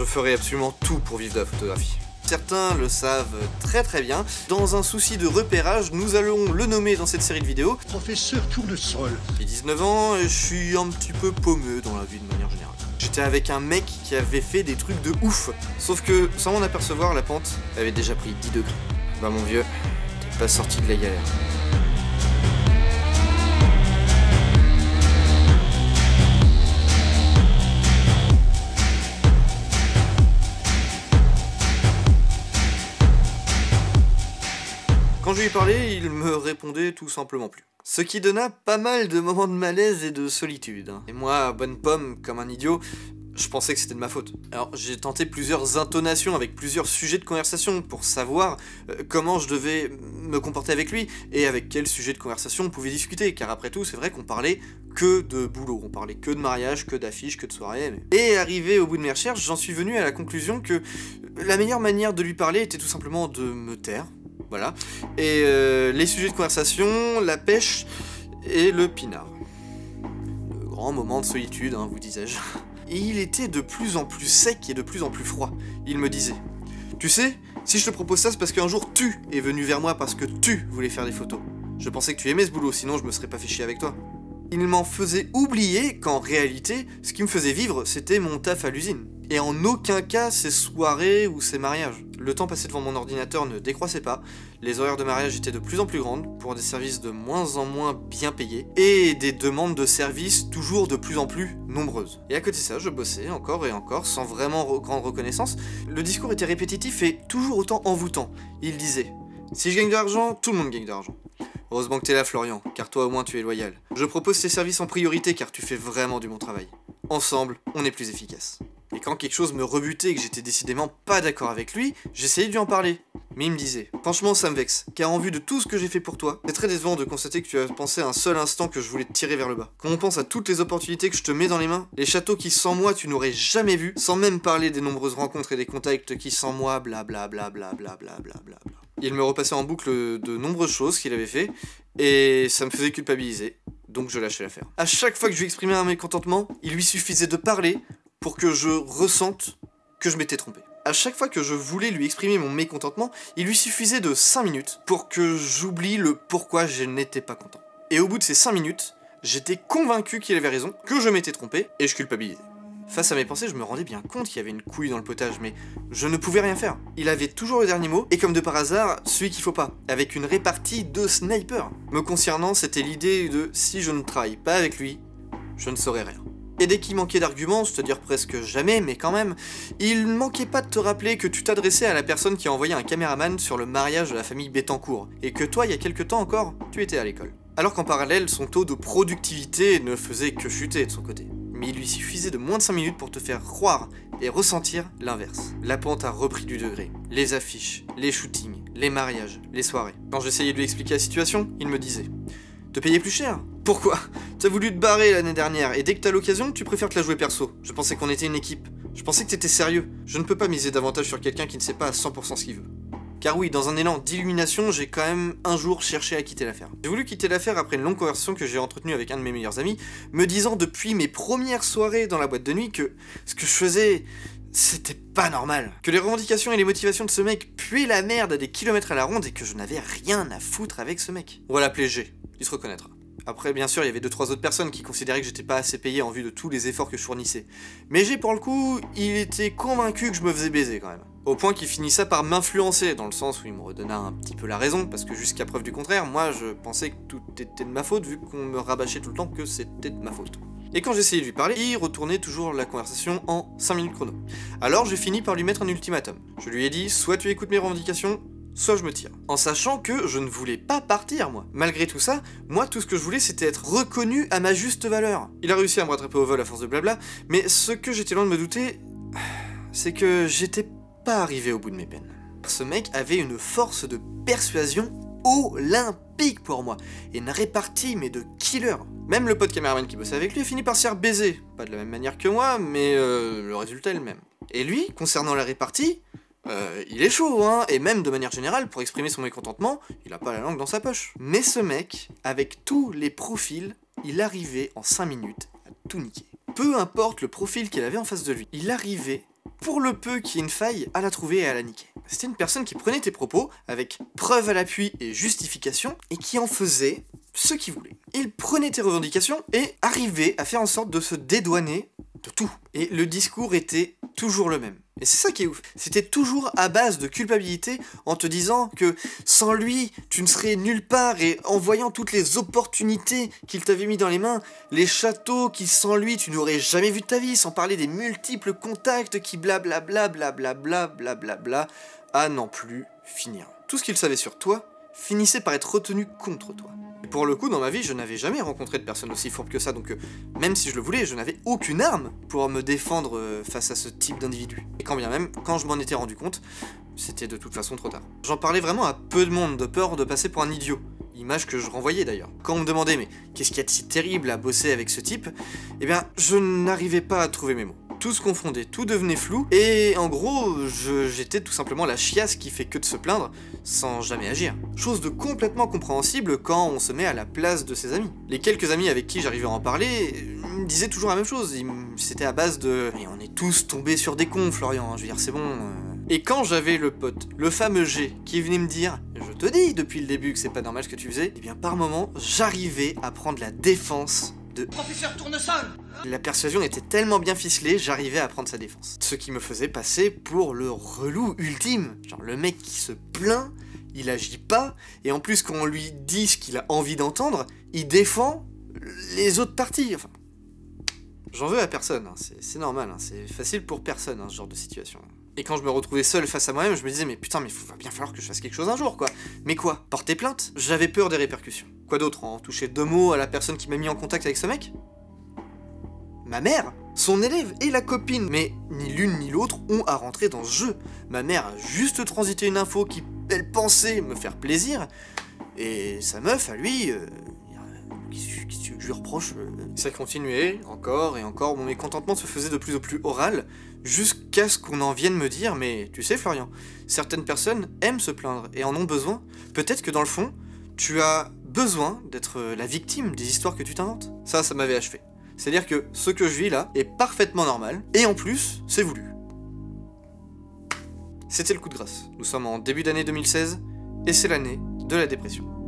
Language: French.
ferai absolument tout pour vivre de la photographie. Certains le savent très très bien. Dans un souci de repérage, nous allons le nommer dans cette série de vidéos. Professeur Tournesol. J'ai 19 ans et je suis un petit peu paumeux dans la vie de manière générale. J'étais avec un mec qui avait fait des trucs de ouf. Sauf que, sans m'en apercevoir, la pente avait déjà pris 10 degrés. Bah mon vieux, t'es pas sorti de la galère. Quand je lui parlais, il me répondait tout simplement plus. Ce qui donna pas mal de moments de malaise et de solitude. Et moi, bonne pomme, comme un idiot, je pensais que c'était de ma faute. Alors j'ai tenté plusieurs intonations avec plusieurs sujets de conversation pour savoir comment je devais me comporter avec lui et avec quel sujet de conversation on pouvait discuter, car après tout c'est vrai qu'on parlait que de boulot, on parlait que de mariage, que d'affiches, que de soirées. Et arrivé au bout de mes recherches, j'en suis venu à la conclusion que la meilleure manière de lui parler était tout simplement de me taire. Voilà. Et les sujets de conversation, la pêche et le pinard. Le grand moment de solitude, hein, vous disais-je. Et il était de plus en plus sec et de plus en plus froid. Il me disait « Tu sais, si je te propose ça, c'est parce qu'un jour tu es venu vers moi parce que tu voulais faire des photos. Je pensais que tu aimais ce boulot, sinon je me serais pas fait chier avec toi. » Il m'en faisait oublier qu'en réalité, ce qui me faisait vivre, c'était mon taf à l'usine. Et en aucun cas ses soirées ou ses mariages. Le temps passé devant mon ordinateur ne décroissait pas, les horaires de mariage étaient de plus en plus grandes, pour des services de moins en moins bien payés, et des demandes de services toujours de plus en plus nombreuses. Et à côté de ça, je bossais encore et encore, sans vraiment grande reconnaissance. Le discours était répétitif et toujours autant envoûtant. Il disait « Si je gagne de l'argent, tout le monde gagne de l'argent. Heureusement que t'es là, Florian, car toi au moins tu es loyal. Je propose tes services en priorité car tu fais vraiment du bon travail. Ensemble, on est plus efficace. » Et quand quelque chose me rebutait et que j'étais décidément pas d'accord avec lui, j'essayais de lui en parler. Mais il me disait « Franchement, ça me vexe, car en vue de tout ce que j'ai fait pour toi, c'est très décevant de constater que tu as pensé un seul instant que je voulais te tirer vers le bas. Quand on pense à toutes les opportunités que je te mets dans les mains, les châteaux qui sans moi tu n'aurais jamais vus, sans même parler des nombreuses rencontres et des contacts qui sans moi blablabla. Il me repassait en boucle de nombreuses choses qu'il avait fait, et ça me faisait culpabiliser, donc je lâchais l'affaire. À chaque fois que je lui exprimais un mécontentement, il lui suffisait de parler pour que je ressente que je m'étais trompé. À chaque fois que je voulais lui exprimer mon mécontentement, il lui suffisait de 5 minutes pour que j'oublie le pourquoi je n'étais pas content. Et au bout de ces 5 minutes, j'étais convaincu qu'il avait raison, que je m'étais trompé, et je culpabilisais. Face à mes pensées, je me rendais bien compte qu'il y avait une couille dans le potage, mais je ne pouvais rien faire. Il avait toujours le dernier mot, et comme de par hasard, celui qu'il faut pas, avec une répartie de sniper. Me concernant, c'était l'idée de si je ne travaille pas avec lui, je ne saurais rien. Et dès qu'il manquait d'arguments, c'est-à-dire presque jamais, mais quand même, il manquait pas de te rappeler que tu t'adressais à la personne qui a envoyé un caméraman sur le mariage de la famille Bettencourt, et que toi, il y a quelques temps encore, tu étais à l'école. Alors qu'en parallèle, son taux de productivité ne faisait que chuter de son côté. Mais il lui suffisait de moins de 5 minutes pour te faire croire et ressentir l'inverse. La pente a repris du degré. Les affiches, les shootings, les mariages, les soirées. Quand j'essayais de lui expliquer la situation, il me disait « Te payer plus cher ? Pourquoi ? T'as voulu te barrer l'année dernière, et dès que t'as l'occasion, tu préfères te la jouer perso. Je pensais qu'on était une équipe. Je pensais que t'étais sérieux. Je ne peux pas miser davantage sur quelqu'un qui ne sait pas à 100% ce qu'il veut. » Car oui, dans un élan d'illumination, j'ai quand même un jour cherché à quitter l'affaire. J'ai voulu quitter l'affaire après une longue conversation que j'ai entretenue avec un de mes meilleurs amis, me disant depuis mes premières soirées dans la boîte de nuit que ce que je faisais, c'était pas normal. Que les revendications et les motivations de ce mec puaient la merde à des kilomètres à la ronde et que je n'avais rien à foutre avec ce mec. On va l'appeler G, il se reconnaîtra. Après, bien sûr, il y avait 2-3 autres personnes qui considéraient que j'étais pas assez payé en vue de tous les efforts que je fournissais. Mais G, pour le coup, il était convaincu que je me faisais baiser quand même. Au point qu'il finissa par m'influencer, dans le sens où il me redonna un petit peu la raison, parce que jusqu'à preuve du contraire, moi je pensais que tout était de ma faute, vu qu'on me rabâchait tout le temps que c'était de ma faute. Et quand j'essayais de lui parler, il retournait toujours la conversation en 5 minutes chrono. Alors j'ai fini par lui mettre un ultimatum. Je lui ai dit, soit tu écoutes mes revendications, soit je me tire. En sachant que je ne voulais pas partir, moi. Malgré tout ça, moi, tout ce que je voulais, c'était être reconnu à ma juste valeur. Il a réussi à me rattraper au vol à force de blabla, mais ce que j'étais loin de me douter, c'est que j'étais pas arrivé au bout de mes peines. Ce mec avait une force de persuasion olympique pour moi, et une répartie, mais de killer. Même le pote caméraman qui bossait avec lui a fini par se faire baiser. Pas de la même manière que moi, mais le résultat est le même. Et lui, concernant la répartie, il est chaud, hein, et même de manière générale, pour exprimer son mécontentement, il a pas la langue dans sa poche. Mais ce mec, avec tous les profils, il arrivait en 5 minutes à tout niquer. Peu importe le profil qu'il avait en face de lui, il arrivait pour le peu qu'il y ait une faille, à la trouver et à la niquer. C'était une personne qui prenait tes propos avec preuve à l'appui et justification et qui en faisait ce qu'il voulait. Il prenait tes revendications et arrivait à faire en sorte de se dédouaner de tout. Et le discours était toujours le même. Et c'est ça qui est ouf. C'était toujours à base de culpabilité en te disant que sans lui, tu ne serais nulle part et en voyant toutes les opportunités qu'il t'avait mis dans les mains, les châteaux qui sans lui tu n'aurais jamais vu de ta vie, sans parler des multiples contacts qui blablabla blablabla blablabla à n'en plus finir. Tout ce qu'il savait sur toi finissait par être retenu contre toi. Et pour le coup, dans ma vie, je n'avais jamais rencontré de personne aussi fourbe que ça, donc même si je le voulais, je n'avais aucune arme pour me défendre face à ce type d'individu. Et quand bien même, quand je m'en étais rendu compte, c'était de toute façon trop tard. J'en parlais vraiment à peu de monde, de peur de passer pour un idiot. Image que je renvoyais d'ailleurs. Quand on me demandait mais qu'est-ce qu'il y a de si terrible à bosser avec ce type, eh bien je n'arrivais pas à trouver mes mots. Tout se confondait, tout devenait flou, et en gros, j'étais tout simplement la chiasse qui fait que de se plaindre, sans jamais agir. Chose de complètement compréhensible quand on se met à la place de ses amis. Les quelques amis avec qui j'arrivais à en parler, me disaient toujours la même chose, c'était à base de « Mais on est tous tombés sur des cons, Florian, je veux dire, c'est bon... » Et quand j'avais le pote, le fameux G, qui venait me dire « Je te dis depuis le début que c'est pas normal ce que tu faisais », eh bien par moment, j'arrivais à prendre la défense de Professeur Tournesol. La persuasion était tellement bien ficelée, j'arrivais à prendre sa défense. Ce qui me faisait passer pour le relou ultime. Genre le mec qui se plaint, il agit pas, et en plus quand on lui dit ce qu'il a envie d'entendre, il défend les autres parties. Enfin, j'en veux à personne, hein. C'est normal, hein. C'est facile pour personne, hein, ce genre de situation. Et quand je me retrouvais seul face à moi-même, je me disais mais putain, mais il va bien falloir que je fasse quelque chose un jour, quoi. Mais quoi? Porter plainte? J'avais peur des répercussions. Quoi d'autre? En toucher 2 mots à la personne qui m'a mis en contact avec ce mec? Ma mère, son élève et la copine, mais ni l'une ni l'autre ont à rentrer dans ce jeu. Ma mère a juste transité une info qui, elle pensait me faire plaisir, et sa meuf, à lui, qu'est-ce que je lui reproche? Ça continuait, encore et encore, mon mécontentement se faisait de plus en plus oral, jusqu'à ce qu'on en vienne me dire, mais tu sais Florian, certaines personnes aiment se plaindre et en ont besoin. Peut-être que dans le fond, tu as besoin d'être la victime des histoires que tu t'inventes. Ça m'avait achevé. C'est-à-dire que ce que je vis là est parfaitement normal, et en plus, c'est voulu. C'était le coup de grâce. Nous sommes en début d'année 2016, et c'est l'année de la dépression.